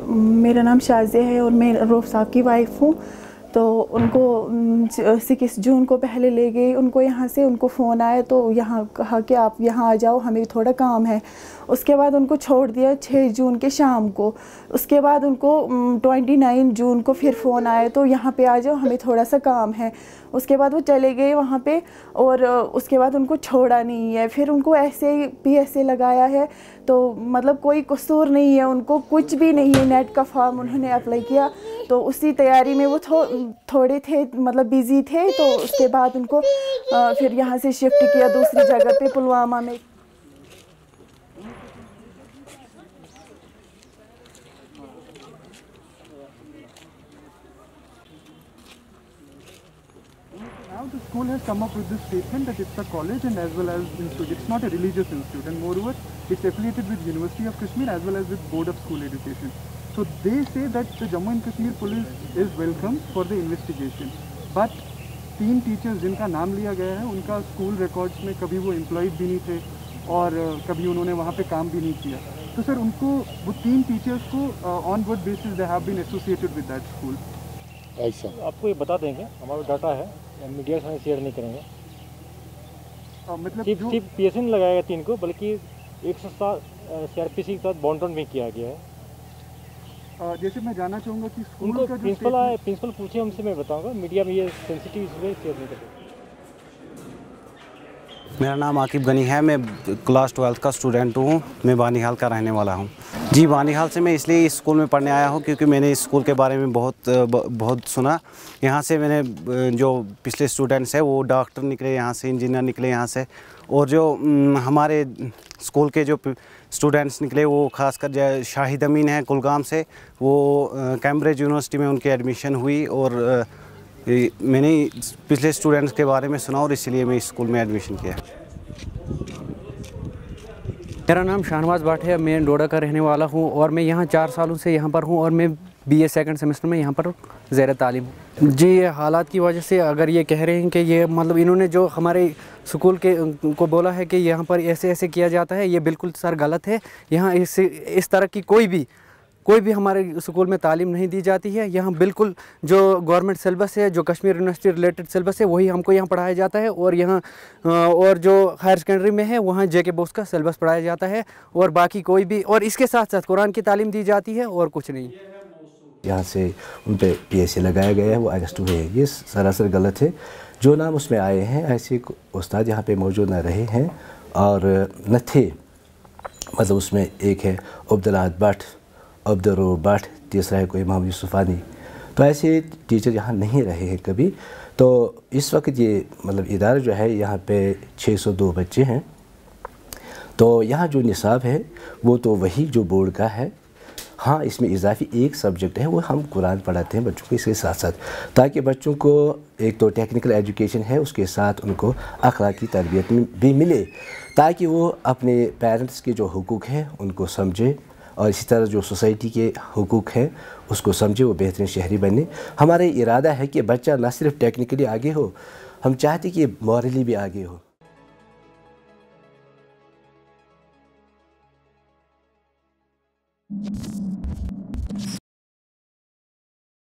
मेरा नाम शाज़िया है और मैं रऊफ़ साहब की वाइफ़ हूँ। तो उनको 6 जून को पहले ले गई उनको यहाँ से, उनको फ़ोन आया तो यहाँ कहा कि आप यहाँ आ जाओ, हमें थोड़ा काम है। उसके बाद उनको छोड़ दिया 6 जून के शाम को। उसके बाद उनको 29 जून को फिर फ़ोन आया तो यहाँ पे आ जाओ, हमें थोड़ा सा काम है। उसके बाद वो चले गए वहाँ पे और उसके बाद उनको छोड़ा नहीं है। फिर उनको ऐसे ही PSA लगाया है, तो मतलब कोई कसूर नहीं है, उनको कुछ भी नहीं है। नेट का फॉर्म उन्होंने अप्लाई किया तो उसी तैयारी में वो थोड़े थे, मतलब बिज़ी थे। तो उसके बाद उनको फिर यहाँ से शिफ्ट किया दूसरी जगह पे, पुलवामा में। Now the school has come up with this statement that it's a college and as well as institute. It's not a religious institute, and moreover, it's affiliated with University of Kashmir as well as with Board of School Education. So they say that the Jammu and Kashmir police is welcome for the investigation. But 3 teachers जिनका नाम लिया गया है उनका school records में कभी वो employed भी नहीं थे और कभी उन्होंने वहाँ पे काम भी नहीं किया। तो सर उनको वो 3 टीचर्स को on word basis they have been associated with that school. ऐसा आपको ये बता देंगे, हमारा डाटा है, मीडिया के साथ शेयर नहीं करेंगे। मतलब सिर्फ PSA नहीं लगाया गया 3 को, बल्कि 107 CRPC के साथ बॉन्ड भी किया गया है। जैसे मैं जानना चाहूँगा कि स्कूल उनको का जो प्रिंसिपल पूछे हमसे, मैं बताऊंगा। मीडिया में ये सेंसिटिव इसलिए शेयर नहीं करेंगे। मेरा नाम आकिब गनी है, मैं क्लास 12 का स्टूडेंट हूँ। मैं बानीहाल का रहने वाला हूँ। जी, बानीहाल से मैं इसलिए इस स्कूल में पढ़ने आया हूँ क्योंकि मैंने इस स्कूल के बारे में बहुत सुना। यहाँ से मैंने जो पिछले स्टूडेंट्स हैं वो डॉक्टर निकले यहाँ से, इंजीनियर निकले यहाँ से, और जो हमारे स्कूल के जो स्टूडेंट्स निकले वो खासकर शाहिद अमीन है कुलगाम से, वो कैम्ब्रिज यूनिवर्सिटी में उनकी एडमिशन हुई और मैंने पिछले स्टूडेंट्स के बारे में सुना और इसलिए मैं इस स्कूल में एडमिशन किया। मेरा नाम शाहनवाज भट्ट है, मैं डोडा का रहने वाला हूं और मैं यहां 4 सालों से यहां पर हूं और मैं BA सेकंड सेमेस्टर में यहां पर ज़ेर तालीम हूं। जी, ये हालात की वजह से अगर ये कह रहे हैं कि ये मतलब इन्होंने जो हमारे स्कूल के को बोला है कि यहाँ पर ऐसे ऐसे किया जाता है, ये बिल्कुल सर गलत है। यहाँ इस तरह की कोई भी हमारे स्कूल में तालीम नहीं दी जाती है। यहाँ बिल्कुल जो गवर्नमेंट सिलेबस है, जो कश्मीर यूनिवर्सिटी रिलेटेड सिलेबस है, वही हमको यहाँ पढ़ाया जाता है। और यहाँ और जो हायर सेकेंडरी में है वहाँ JK बोस का सिलेबस पढ़ाया जाता है और बाकी कोई भी, और इसके साथ साथ कुरान की तालीम दी जाती है और कुछ नहीं। यहाँ से उन पर PSA लगाया गया है, वो अरेस्ट हुए हैं। ये सरासर गलत है। जो नाम उसमें आए हैं ऐसे उस्ताद यहाँ पे मौजूद न रहे हैं और न थे। मतलब उसमें एक है अब्दुल भट्ट, अब्दुल भट्ट, तीसरा है कोई मोहम्मद यूसुफानी। तो ऐसे टीचर यहाँ नहीं रहे हैं कभी। तो इस वक्त ये मतलब इदारा जो है यहाँ पे 602 बच्चे हैं। तो यहाँ जो निसाब है वो तो वही जो बोर्ड का है। हाँ, इसमें इजाफी एक सब्जेक्ट है, वो हम कुरान पढ़ाते हैं बच्चों को इसके साथ साथ, ताकि बच्चों को एक तो टेक्निकल एजुकेशन है, उसके साथ उनको अखलाकी तरबियत भी मिले, ताकि वो अपने पेरेंट्स के जो हुकूक हैं उनको समझे और इसी तरह जो सोसाइटी के हुकूक हैं उसको समझे, वो बेहतरीन शहरी बने। हमारा इरादा है कि बच्चा न सिर्फ टेक्निकली आगे हो, हम चाहते कि मॉरली भी आगे हो।